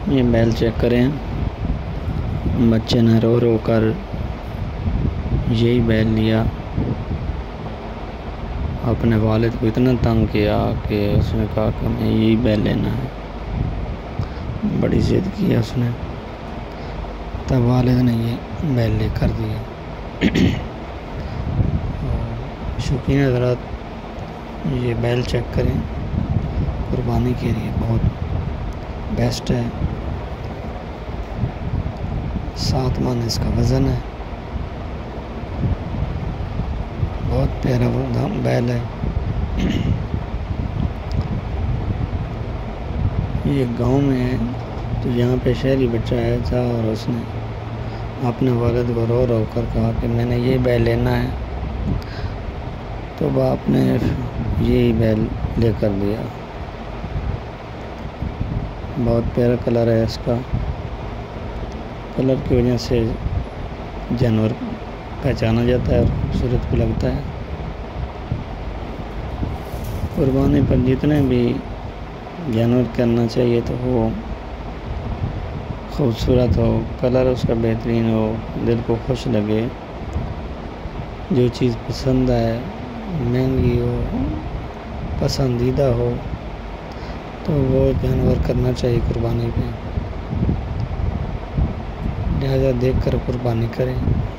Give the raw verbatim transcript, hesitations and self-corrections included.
یہ بیل چیک کریں، بچے نے رو رو کر یہی بیل لیا، اپنے والد کو اتنا تنگ کیا کہ اس نے کہا کہ ہمیں یہی بیل لینا ہے، بڑی ضد کی اس نے، تب والد نے یہ بیل لے کر دیا۔ شوقین حضرات، یہ بیل چیک کریں، قربانی کے لیے بہت بیسٹ ہے، سات من اس کا وزن ہے، بہت پیارا بیل ہے۔ یہ گاؤں میں ہے تو یہاں پہ شہری بچہ آیا تھا اور اس نے اپنے والد کو رو رو کر کہا کہ میں نے یہ بیل لینا ہے، تو باپ نے یہی بیل لے کر دیا۔ بہت پیارا کلر ہے اس کا، کلر کی وجہ سے جانور پہچانا جاتا ہے اور خوبصورت بھی لگتا ہے۔ قربانی پر جتنے بھی جانور کرنا چاہیے تو وہ خوبصورت ہو، کلر اس کا بہترین ہو، دل کو خوش لگے، جو چیز پسند ہے، مہنگی ہو، پسندیدہ ہو، تو وہ جانور کرنا چاہیے قربانی پہ، لہذا دیکھ کر قربانی کریں۔